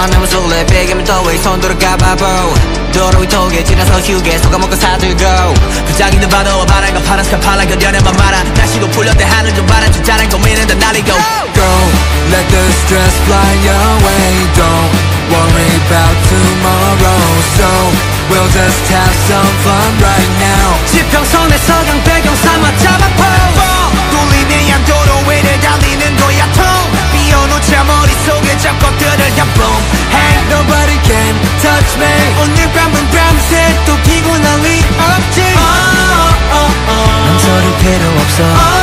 나무 속래 베개면 더위 손 돌아가봐 bro 도로 위톡에 지나서 휴게 속아먹고 사들고 부장이는 봐도 바람과 파란 스카팔라 견뎌내만 말아 날씨도 풀렸대 하늘 좀 바라주자는 고민은 다 날리고 Go, let the stress fly away. Don't worry about tomorrow. So we'll just have some fun right now. 지평선의 서강 배경 삼아 잡아보 뚫린 양도로 위를 달리는 거야 통 비워놓자 머릿속에 잡것들을 다 boom Hey, nobody can touch me. 오늘 밤은 밤새 또 피곤할 리 없지 망설일 필요 없어.